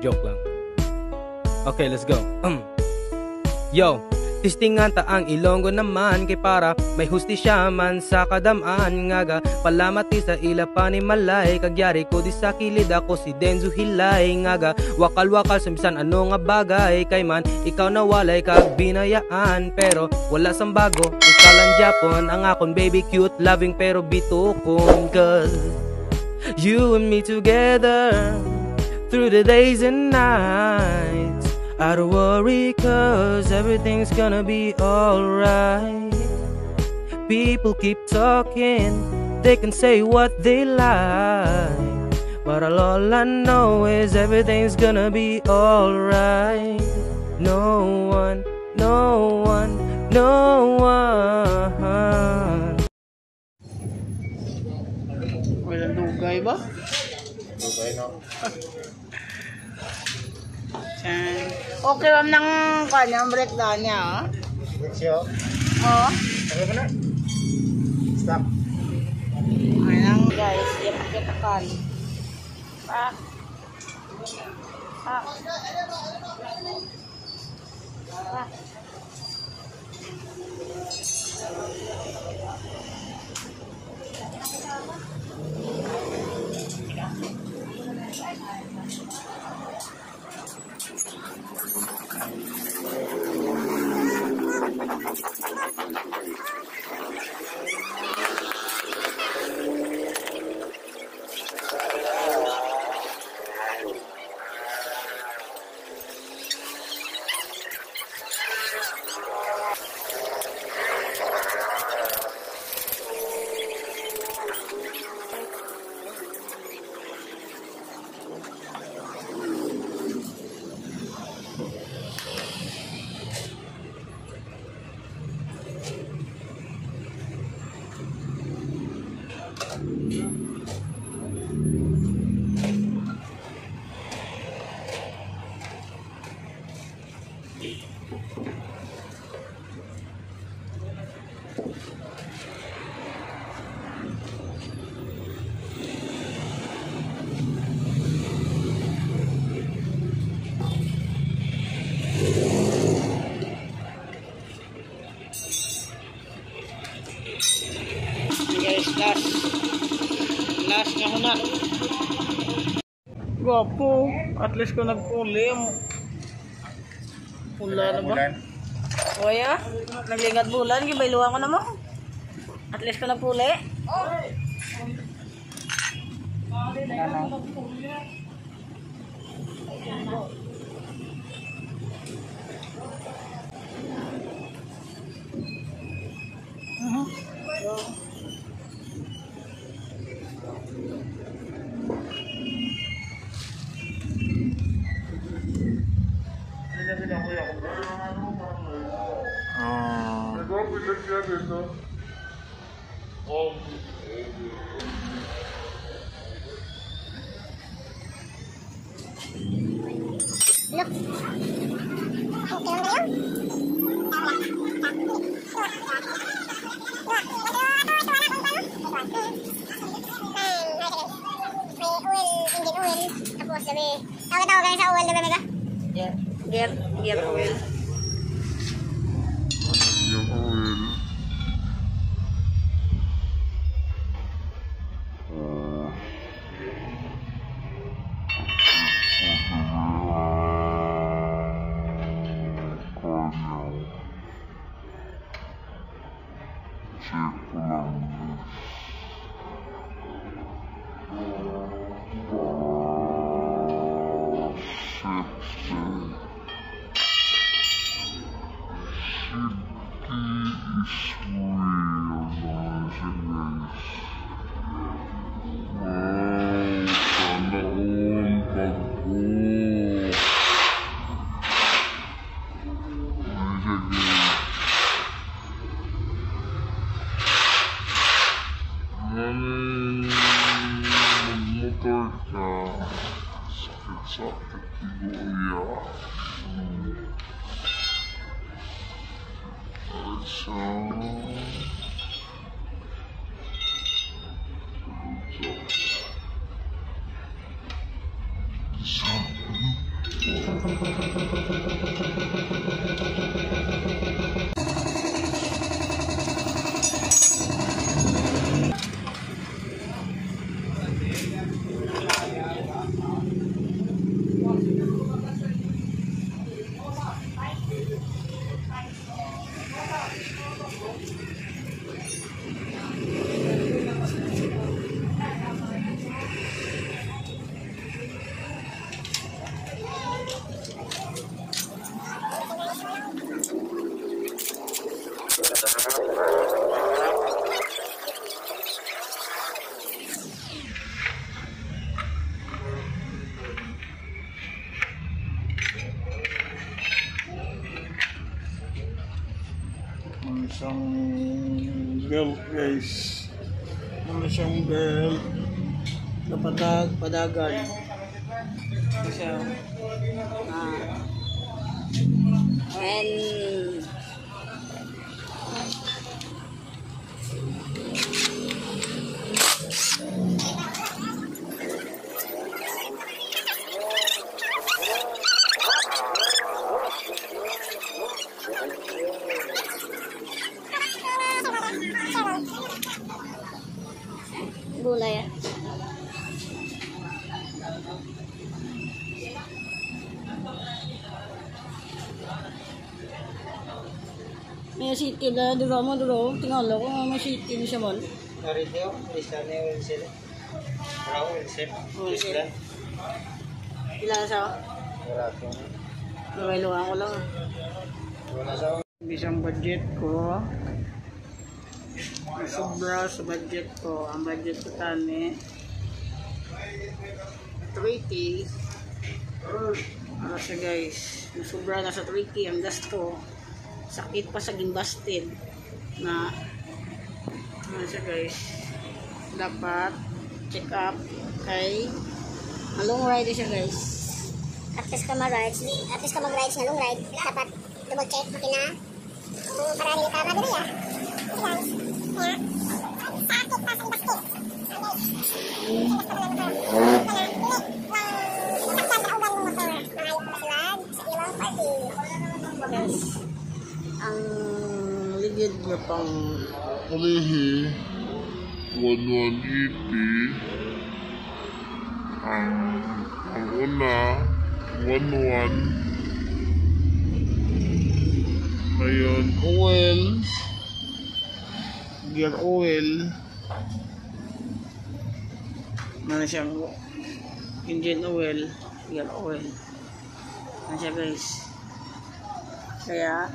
Joke lang. Okay, let's go. Yo, tistingan ta ang Ilonggo naman kay para may hustisya man sa kadamaan ngaga palamati sa ila pa ni Malay kagyari ko di sa kilid ako si Denzo Hilay ngaga wakal-wakal sa bisan ano nga bagay kay man ikaw nawalay kag binayaan pero wala sang bago ikalan Japon ang akon baby cute loving pero bitukon cause you and me together through the days and nights I don't worry cause everything's gonna be alright. People keep talking, they can say what they like, but all I know is everything's gonna be alright. No one, no one, no one. Walang dugay ba? Dugay no. Okay ma'am ng kanyang breakdown niya, oh. Siyo. Oh. Okay ba na? Stop. Ayan guys, yapak-yapakan. Pa. Pa. Pa. Guys, last nga muna. Gwapo, at least ko nagpuli. Pula na ba? O ya, naglingad bulan, gibailuan ko na mo. At least ko nagpuli. Tapos sabi, tawag-tawag kayo sa oil, diba Mega? Yeah, gear oil. Yung oil. So Isang belt guys, isang belt na padagan siya And Gulay ah. may city na duro mo duro. Tingala ko may city ni siya man. Narito, isa na yung sila. Bravo, sip. Isla. Ilan sa? Wala ko. Luwa ko lang. Wala sa Isang budget ko. Sobra sa budget ko. Ang budget ko tani 3K. Ano siya guys? Sobra na sa 3K ang gasto. Sakit pa sa gimbasted na ano siya guys. Dapat check up kay long ride siya guys. At least ka mag-rides na long ride. Dapat double check makina. Para rin ka madali ah. Yan. Sakit pa sa basket. Yes. Ang ligid niya pang Kalihi 1180. Ang una 11. Ngayon oil, gear oil, ano siyang engine oil, gear oil. Ano siya guys. Kaya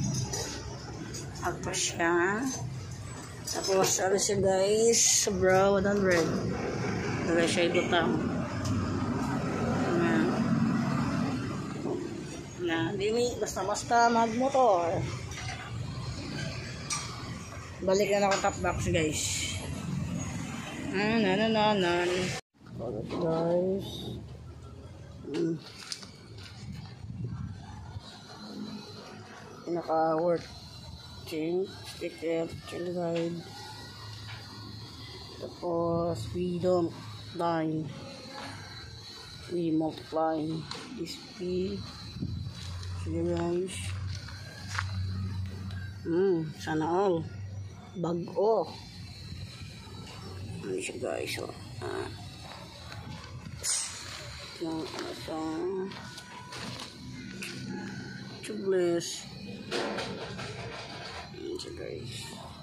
agpa siya. Tapos ano siya guys, sobra 100. Dala siya ibutang. Na dili basta-basta magmotor. Balik na ako top box guys. Alright guys. Pinaka-work chain, sticker, chill guide. Tapos freedom line. We multiply this P. Sige guys. Sana all. Bago. Ano siya guys. Oh. Yung isang tubeless. Ano siya guys.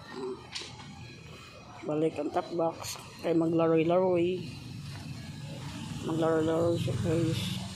Balik ang top box. Kaya maglaroy-laroy. Maglaroy-laroy siya guys.